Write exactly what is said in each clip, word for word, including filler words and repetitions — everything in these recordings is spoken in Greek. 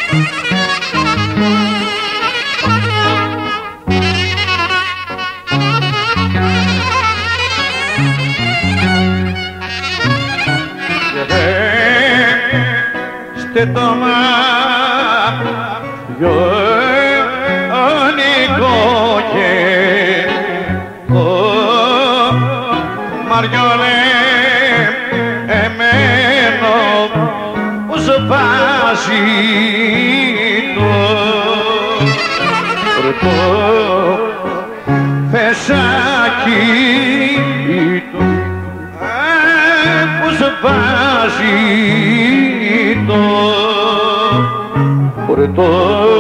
το μαγιονικό και το μαριόλε εμένο που σπάζει το πρώτο φεσάκι του που σπάζει το πρώτο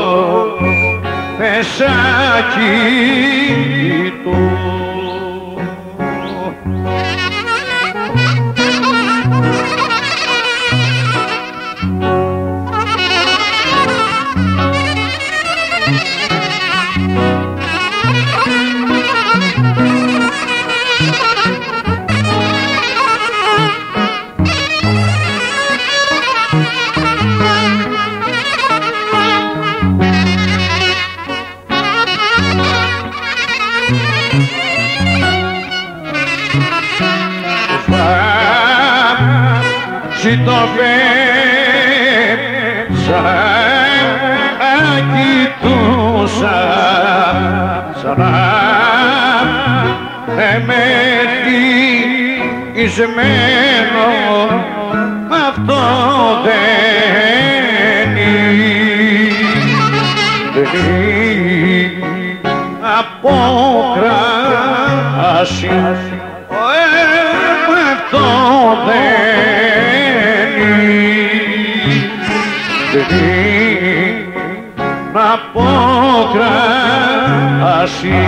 φεσάκι του. Si το πέσα κοιτούσα σαν να εμετυχισμένο μ' αυτό δεν είναι από κράση μ' αυτό δεν να αποκράσει.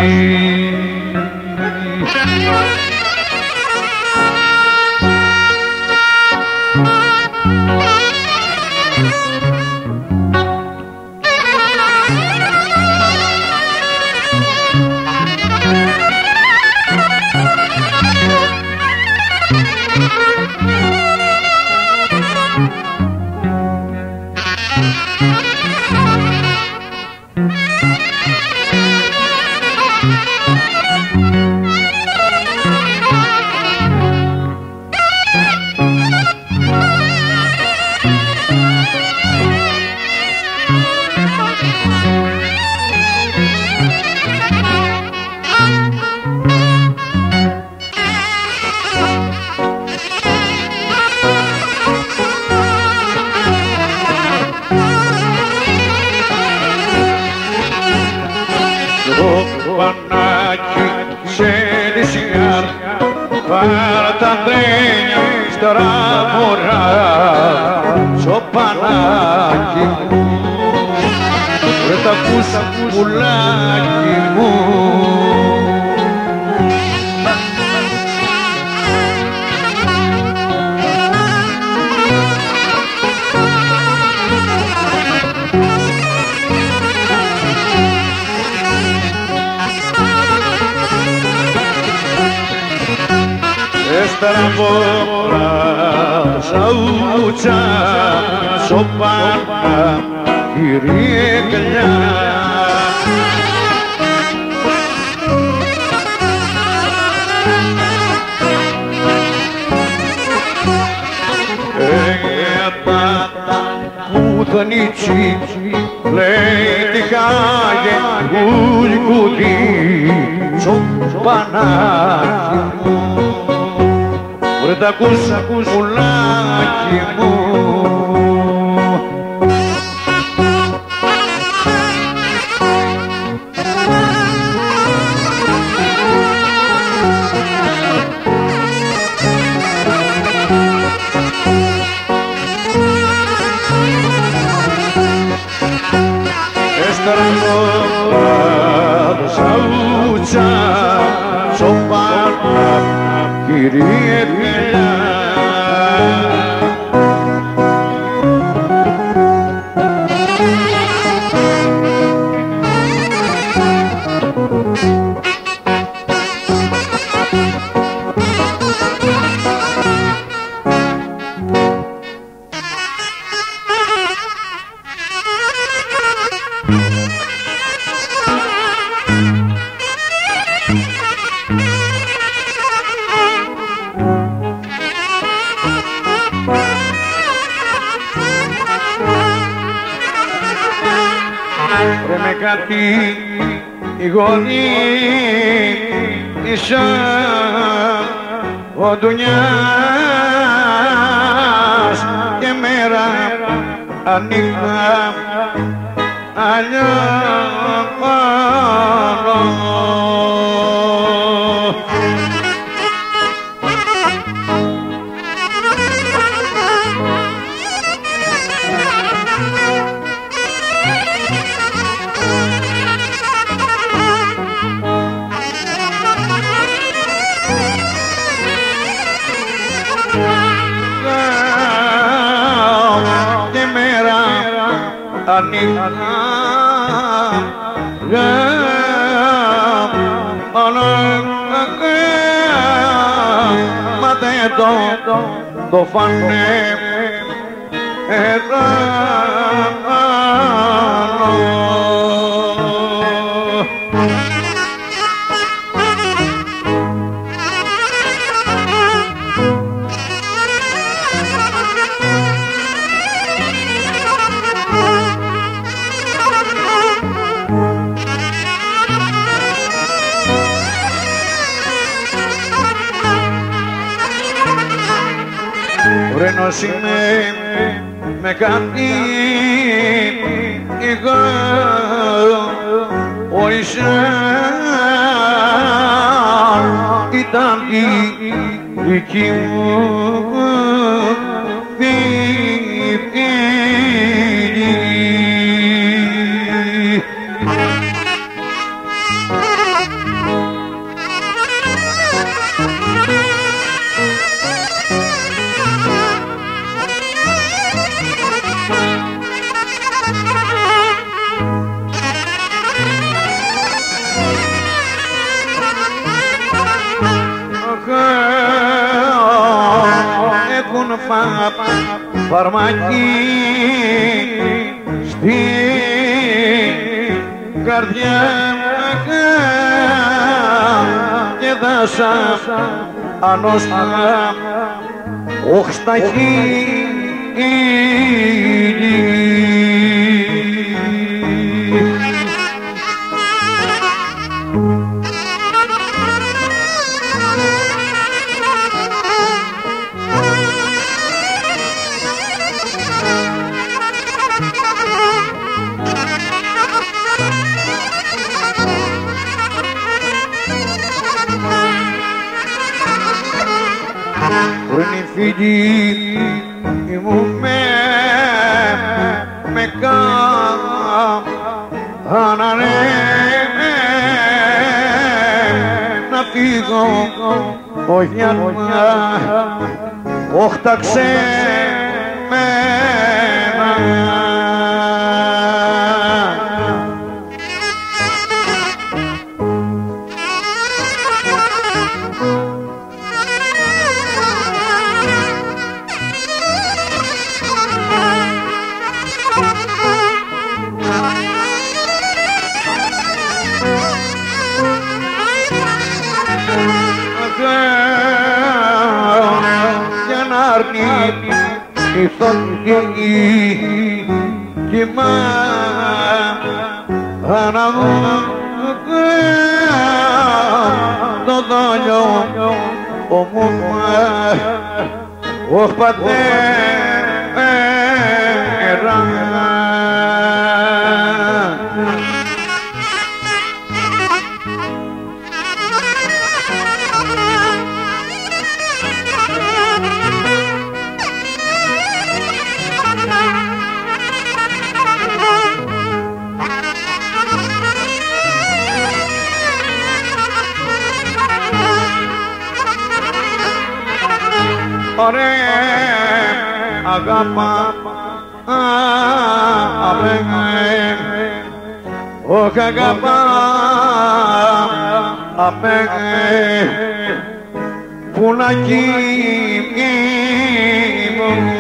Πανάκι σε νησιά πάρ' τα τρένια στραβωρά στο Πανάκι ρε τα ακούς πουλάκι μου Στραβόρα σαούτσα σοπάνα κύριε Καλιά Εγεπάτα που τον ήτσι λέει τη χάγε γουλκούδι σοπανάκι μου ρε τα ακούς, ακούς πουλάκι μου Εστραγόρα σαούτσα σοπάνα κύριε Καλιά Ρε με κάτι η γονή ίσα ο Ντουνιάς και μέρα ανοιχτά αλλιώς ανοιχτά μα δεν το φάνε εδώ Βρένος είμαι με κάτι εγώ ο Ισραήλ ήταν η δική μου φίλη. Έχουν φαρμακή στην καρδιά και δάσα ανώστα όχι στα χείλη. Πριν οι φίλοι μου με, με κάνανε να φύγω όχι αρμά, όχι τα ξεμένα. Για να αρνεί η φωτική κοιμά αναγώ το δόλιο ομούχα όχι πατέρα. Ωραία αγάπα απέγε όχι αγάπα απέγε που να κοιμώ.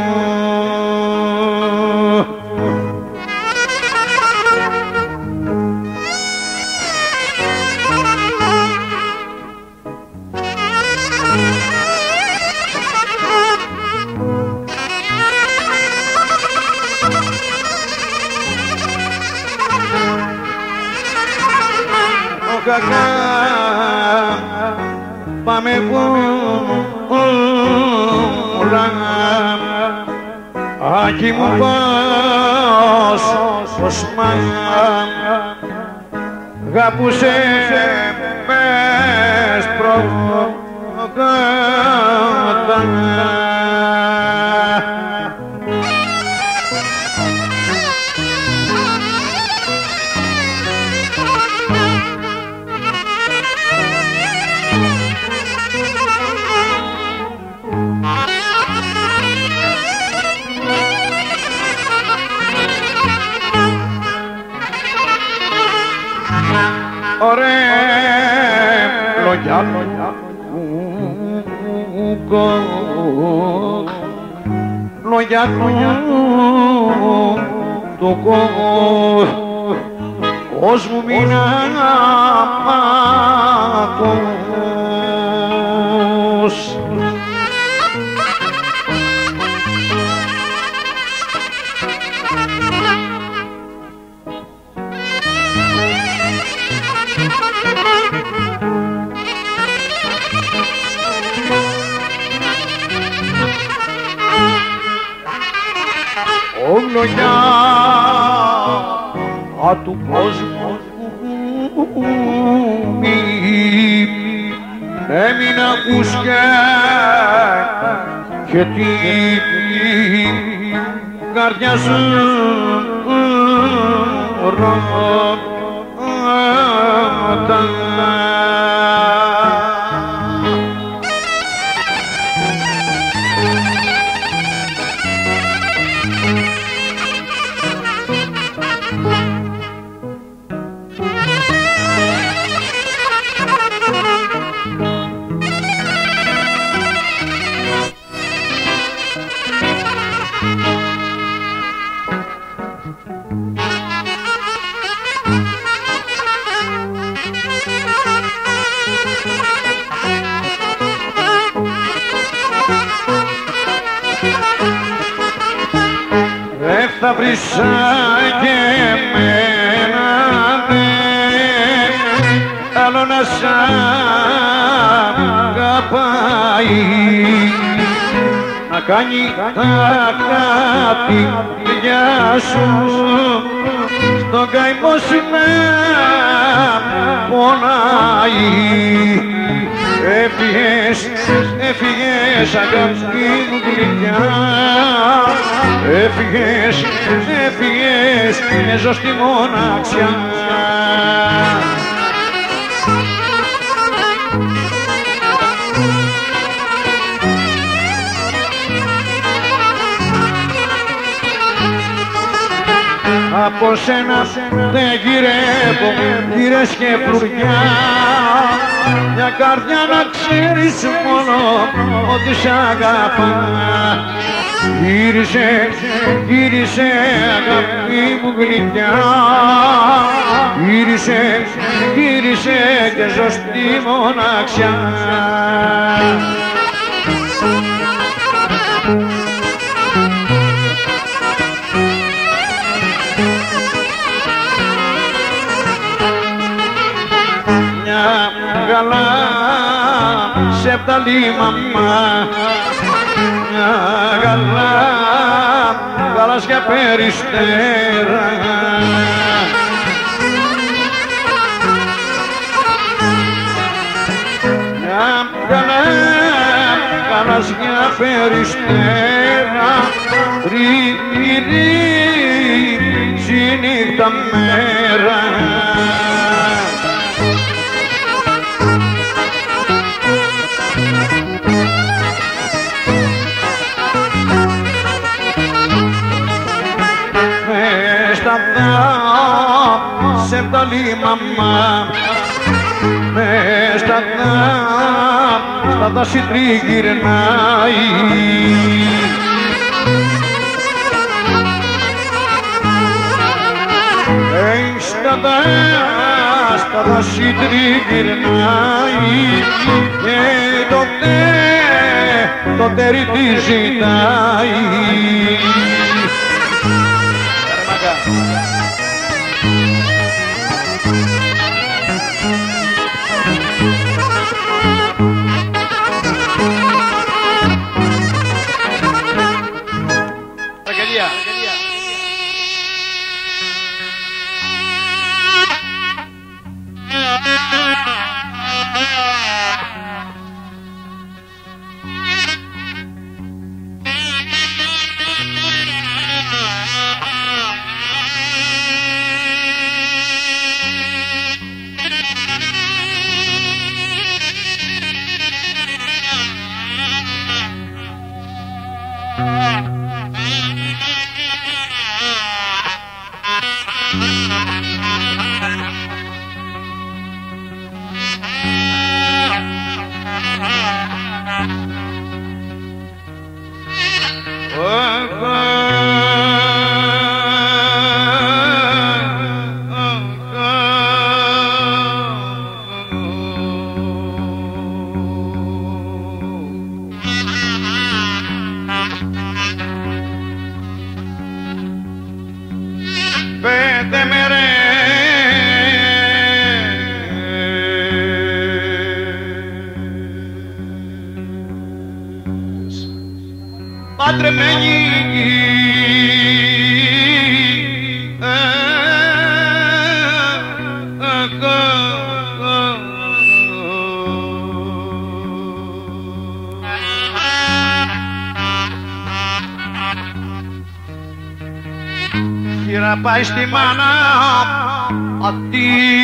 κακά πάμε πουλά Άκη μου πως πως μ' αγαπούσε μες προκατά Ωραία λόγια λόγια του κόσμου μην ακούς. Λόγια του κόσμου έμειν ακούς και την καρδιά σου ρώτα. Θα βρεις και εμένα δεν άλλο να σ' αγαπάει να κάνει τα χάπια σου στον καημό σου να πονάει. Έφυγες, έφυγες αγάπη μου γλυκιά, έφυγες, έφυγες και ζω στη μοναξιά. Από σένα δεν γυρεύω γύρες και φλουριά, μια καρδιά να ξέρεις μόνο ότι σ' αγαπά. Γύρισε, γύρισε αγάπη μου γλυκιά, γύρισε, γύρισε και ζω στη μοναξιά. Καλά σε φταλεί μαμά, μια καλά γαλάζια περιστέρα. Μια καλά γαλάζια περιστέρα, ρίγει νύχτα μέρα. Σε φταλεί μαμά, μες στα δάση τριγυρνάει. Στα δάση τριγυρνάει και τότε το τέρι τη ζητάει. Πέντε μέρες παντρεμένη χείρα πάει στη μάνα αυτή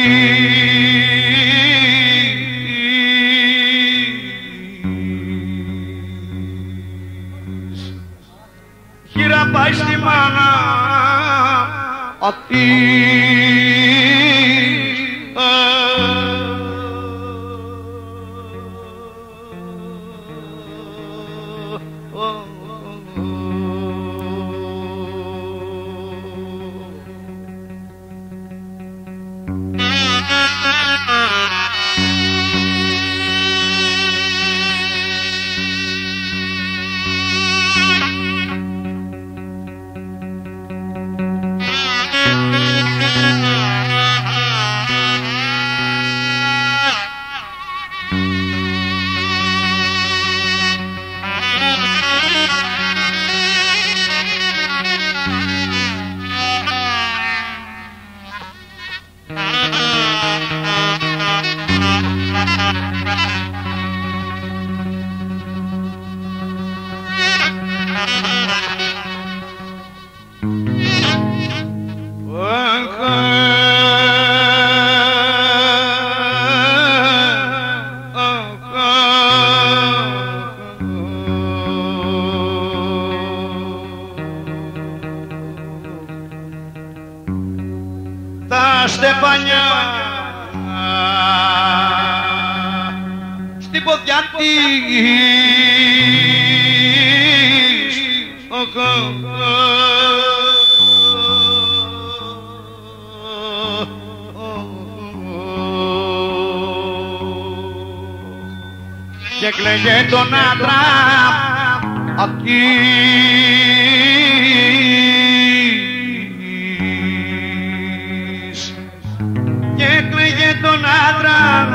χείρα πάει στη μάνα αυτή τα στεφανιά στην ποδιά της και κλαίγε τον άντρα αυτή και κλαίγε τον άντρα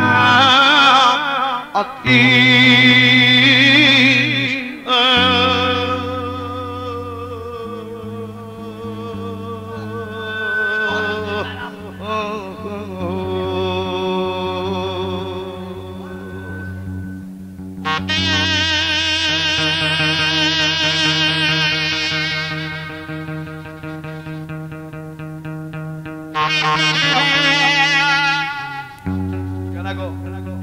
αυτή Κanago, Kanago.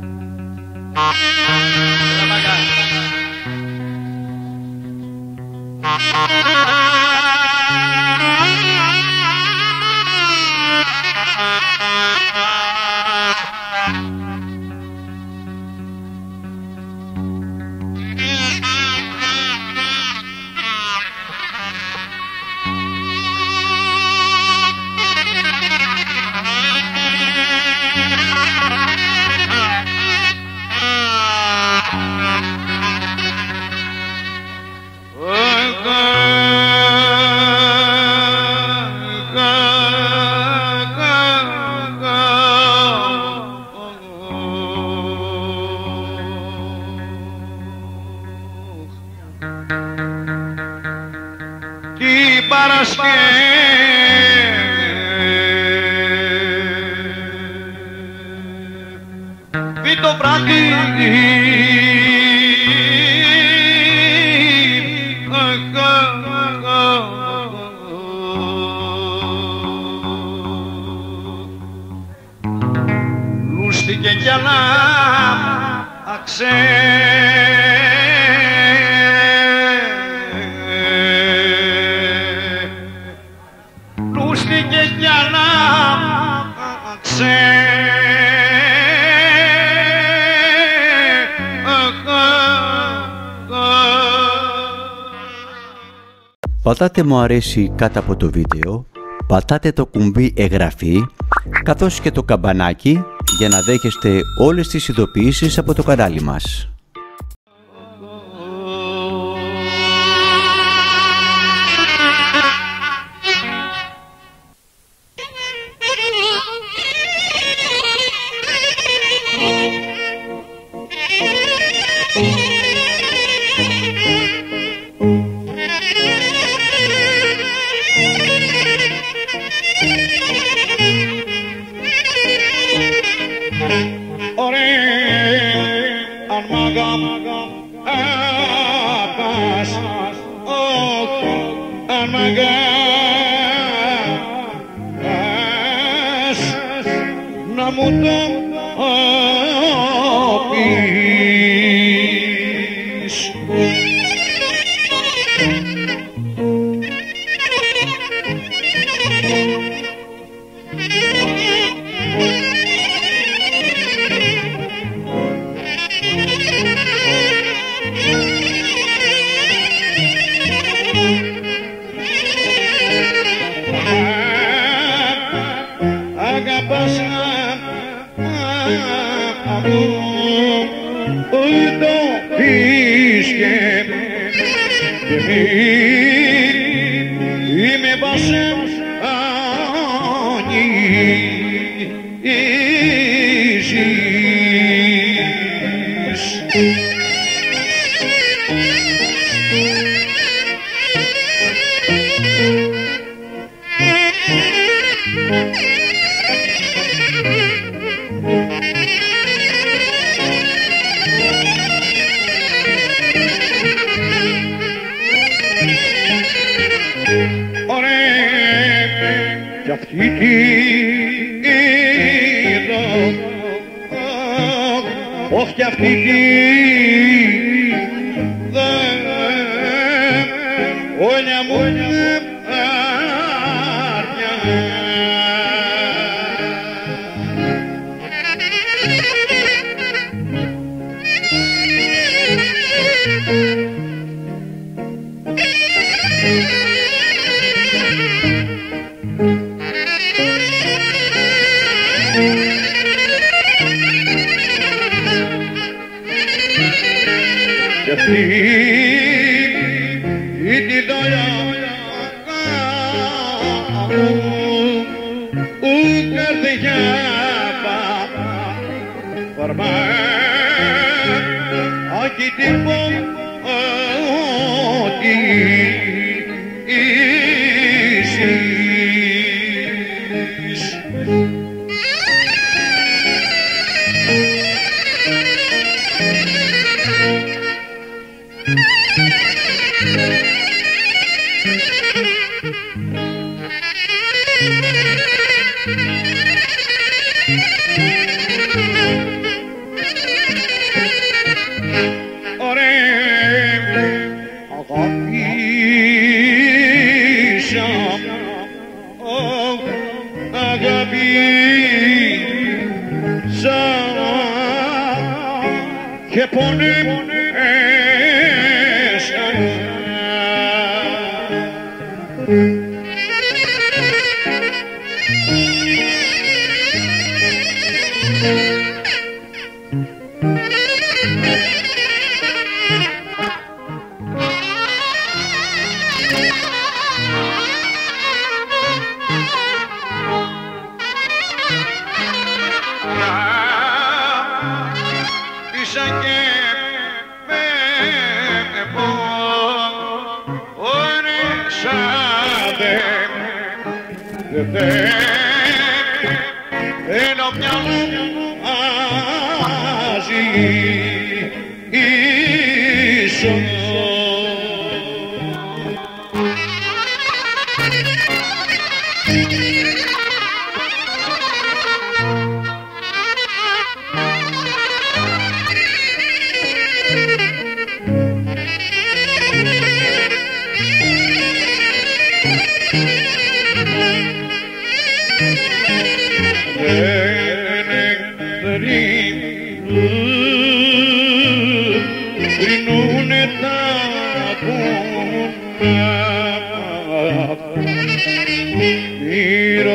Την Παρασκευή το βράδυ λούστηκε κι άλλα αξέ λούστηκε βρήκε κι άλλα ξέ. Πατάτε μου αρέσει κάτω από το βίντεο, πατάτε το κουμπί εγγραφή, καθώς και το καμπανάκι για να δέχεστε όλες τις ειδοποιήσεις από το κανάλι μας. Να μου το πεις. Αγαπάς μου, το πεις και είμαι βασανίζεις. Κι αυτή τη είδω, όχι κι αυτή τη δε, όλια μου άρια. Κι αυτή τη δόλια μου ου καρδιά παρμά όχι την πω ότι είσαι. Αγαπήσα, αγαπήσα και πονέσα. Πίσα και με πόνεσα δε θέλω μια μου ίσο.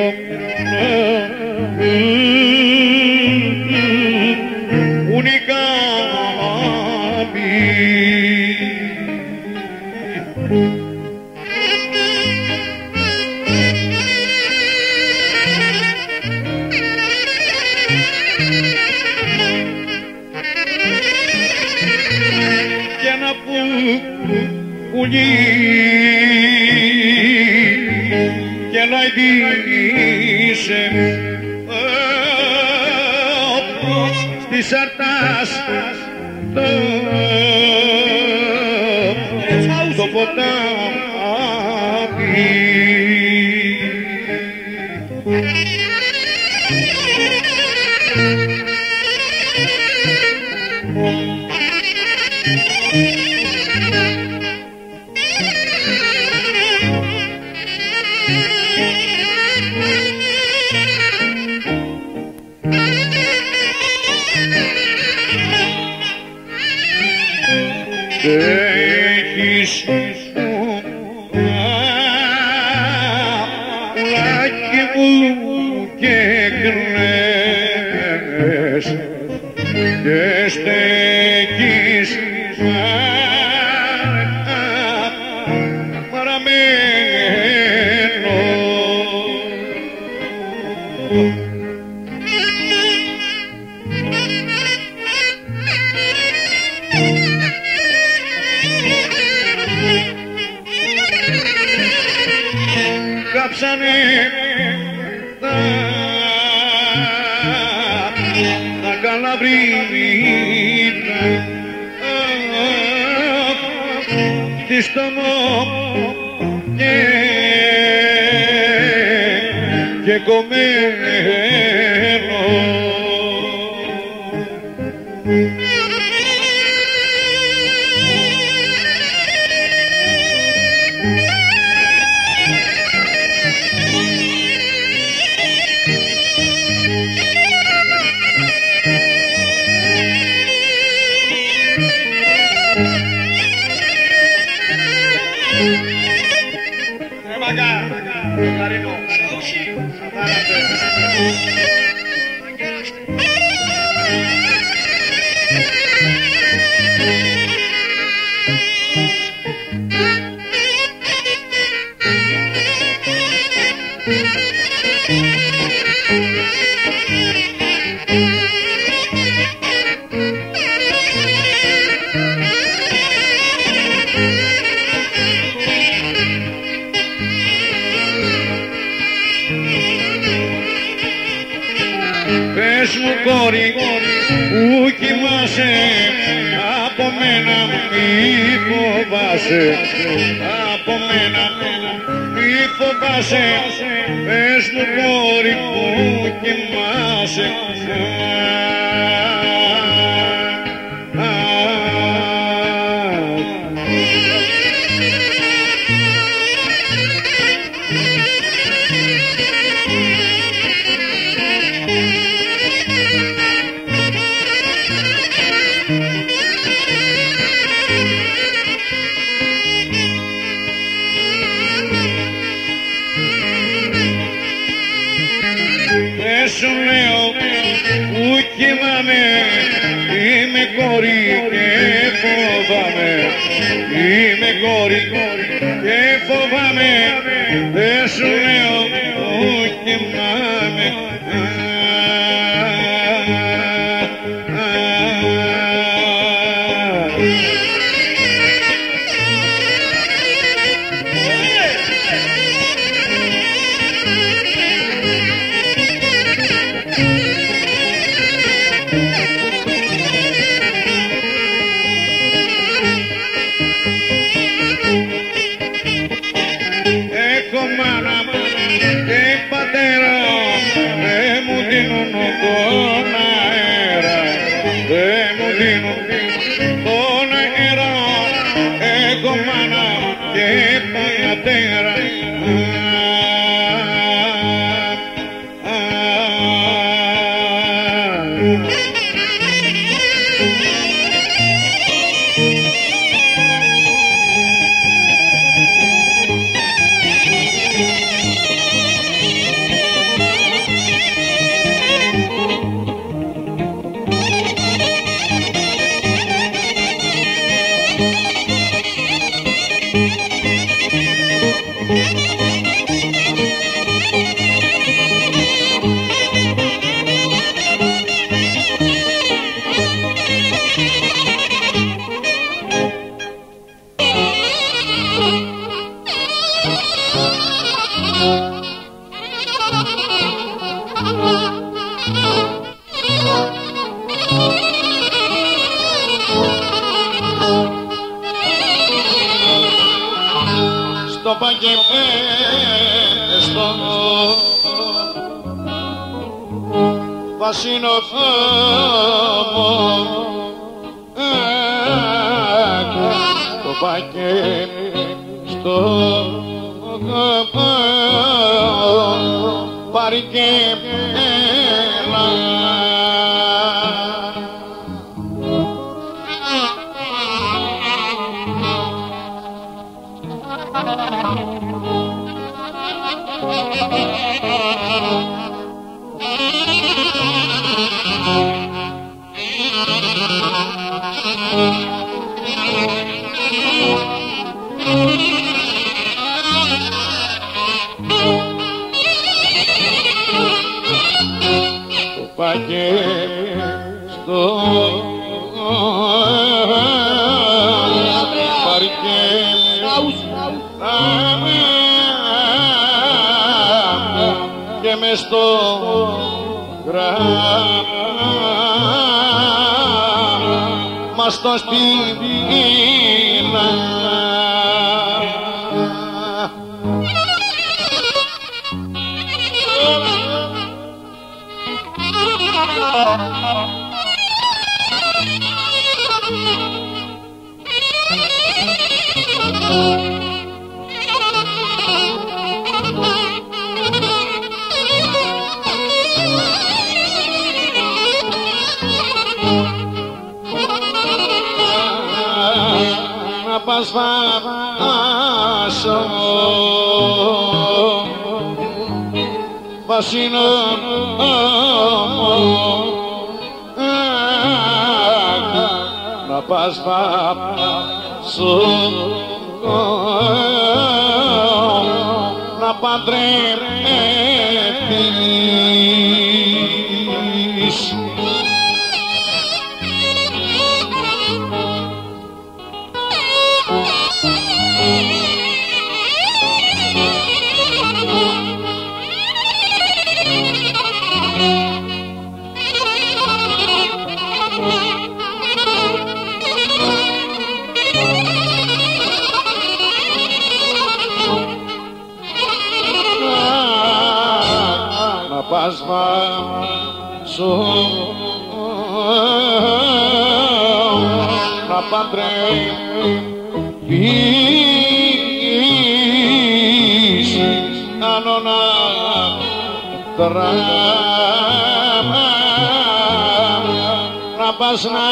única και ένα πουλί και να ειδήσει στις αρτάς το ποτάμι. Έχεις πουλάκι μου και κρνές και στέκεις παραμένω. Κάψανε τα, τα καλαβρίνα τη στομό και, και κομμένο. Πες μου κόρη που κοιμάσαι, από μένα μη φοβάσαι, από μένα μη φοβάσαι. Πες μου κόρη που κοιμάσαι, σου λέω που κοιμάμαι, είμαι κόρη και φοβάμαι, είμαι κόρη και φοβάμαι. Δεν σου λέω που κοιμάμαι. Έχω μάνα και πατέρα, δεν μου δίνουν τον αέρα, δεν μου δίνουν τον αέρα. Έχω μάνα και πατέρα, Στο πακεπέ στο βασινοφόμο το πακεπέ στο παρικέπελα το πακέπι στο και μες στο γράμμα στο σπίνα να πας βάσο βασινόμο να πας βάσο να παντρεύεις να πας βάσο να παντρεύεις άνω να τράμα να πας να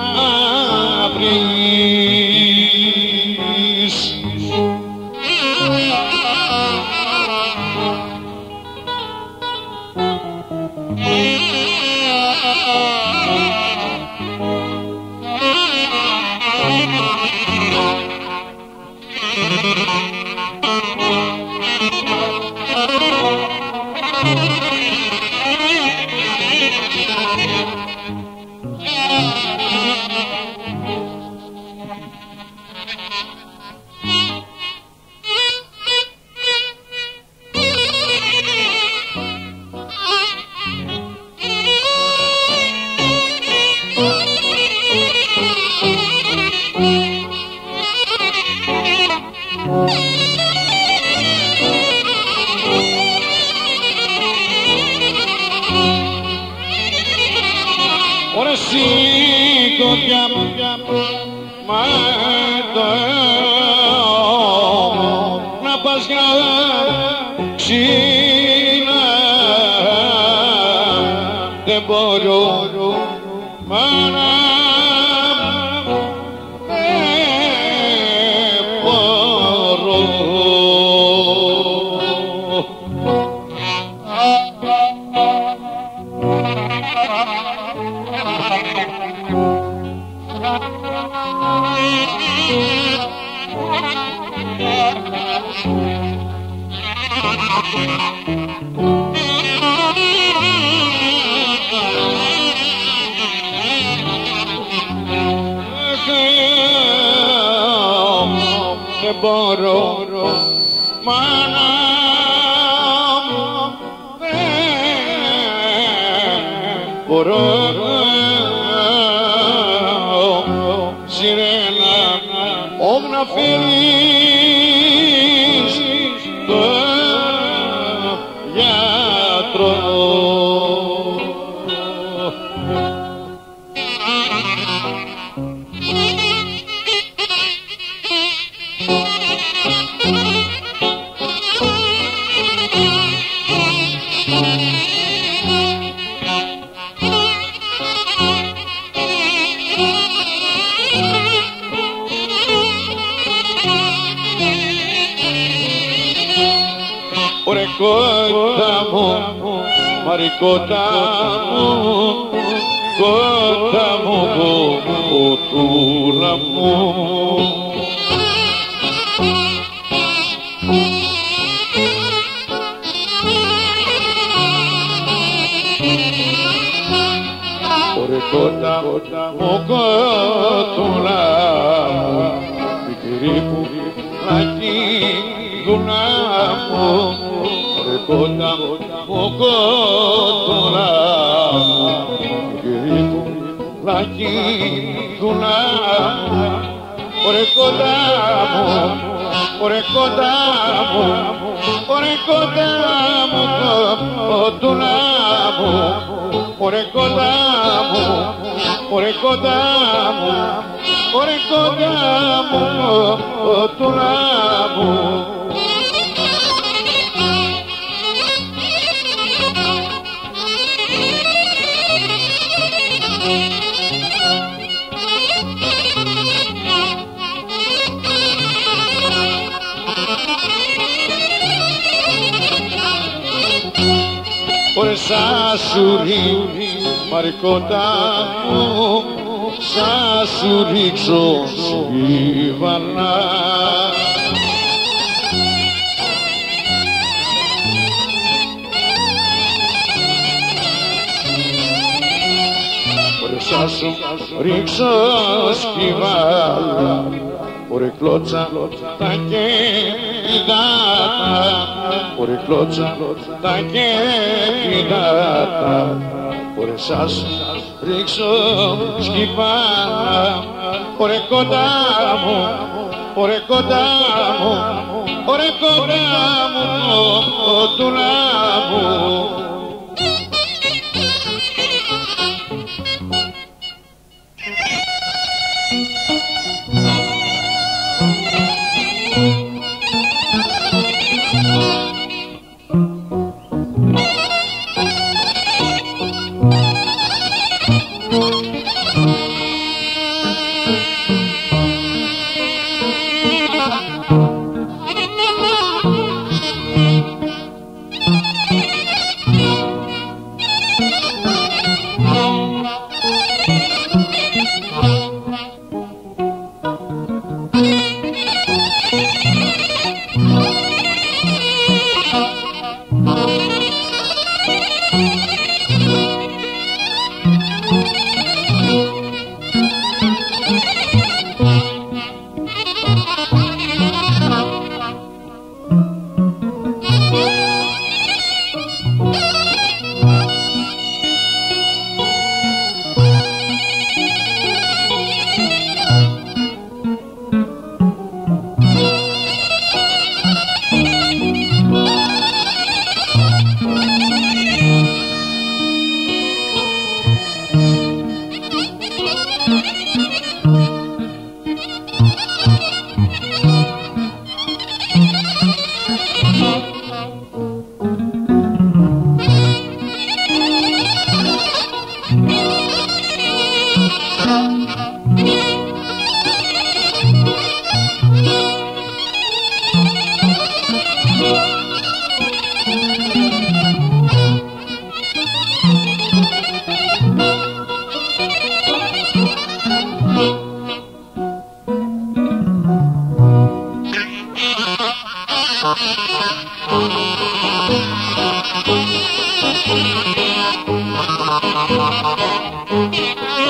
βρεις Ωραία σήκω κι αμάτω να πας για ξύνα δεν μπορώ μάνα δεν μπορώ Thank you. μπορώ, μάνα μου, δεν μπορώ. Σιρένα, ով να φέρεις το γιατρό. Ωρε κότα μου, μαρικότα μου, κότα μου, κοτούλα μου. Ωρε κότα μου, κοτούλα μου, μικρή που λακίδουλα μου. Ωρε κότα μου, κοτούλα μου, μικρή που λακίδουλα μου. Ωρε κότα μου, ωρε κότα μου, ωρε κότα μου, κοτούλα μου. Ωρε κότα μου, ωρε κότα μου, ωρε κότα μου, κοτούλα μου. Ωρε σασουρί, μαρικότα μου, σα σου ρίξω σκύβαλα. Ωρε σα σου ρίξω σκύβαλα, ωρε κλώτσα τα κέντηδάτα, ωρε κλώτσα τα κέντηδάτα. Ωρε σας ρίξω σκυφάλα, ωρε κοντά μου, ωρε κοντά μου, ωρε κοντά μου, κοντούλα μου.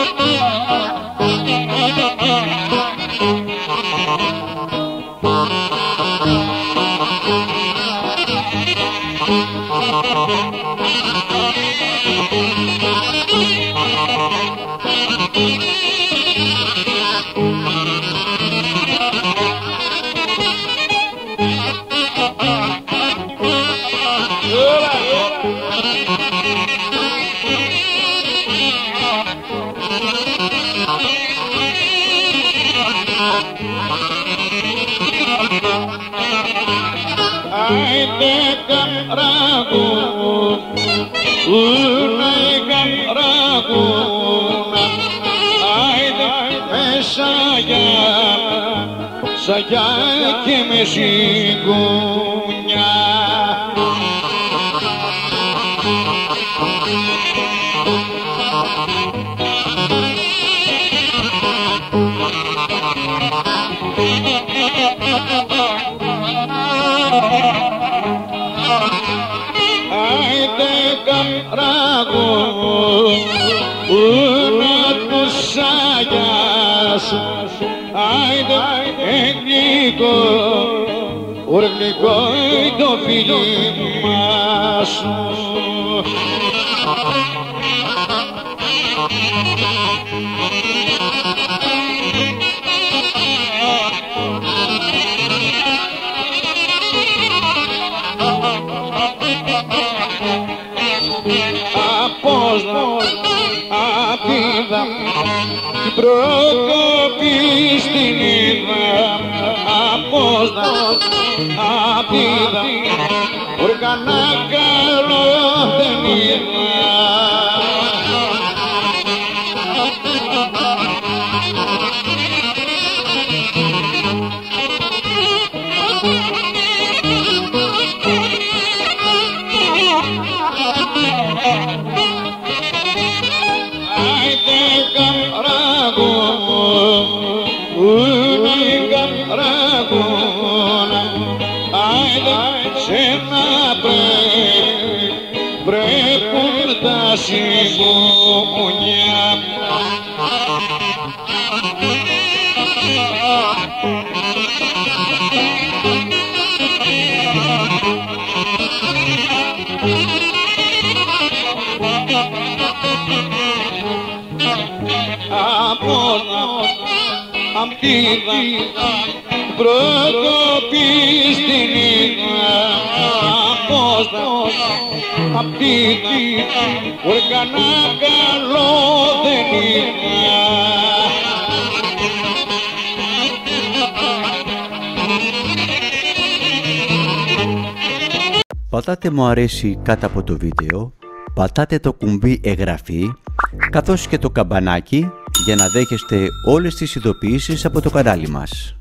Thank you. Άιντε καμπράγουν, ούναι καμπράγουν, άιντε με σαγιά, σαγιά και με σιγούνια. Άιντε καμπράγουν, ούνα τους σαγιάς, άιντε εγγλικό, ουργλικό το φίλι μας. Απόσνα, απίδα, την προκοπή στην είδα. Απόσνα, απίδα, οργανά καλό δεν είδα. Άιντε καμπράγουν, ούνα καμπράγουν, άιντε σε να βρέχουν τα σιγούνια. Απόσνα, απίδα, προκοπή στην είδα. Απόσνα, απίδα, οργανά καλό δεν είδα. Πατάτε μου αρέσει κάτω από το βίντεο, πατάτε το κουμπί εγγραφή, καθώς και το καμπανάκι για να δέχεστε όλες τις ειδοποιήσεις από το κανάλι μας.